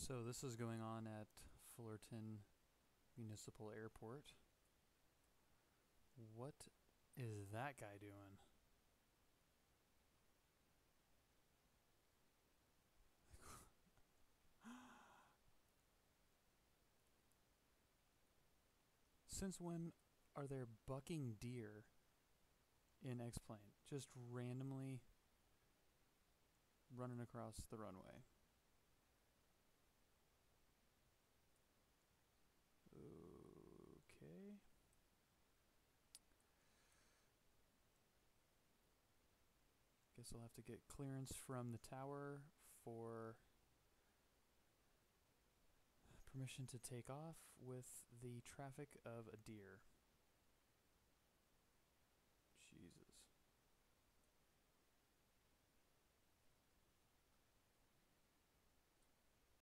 So this is going on at Fullerton Municipal Airport. What is that guy doing? Since when are there bucking deer in X-Plane? Just randomly running across the runway. Okay. Guess I'll have to get clearance from the tower for permission to take off with the traffic of a deer.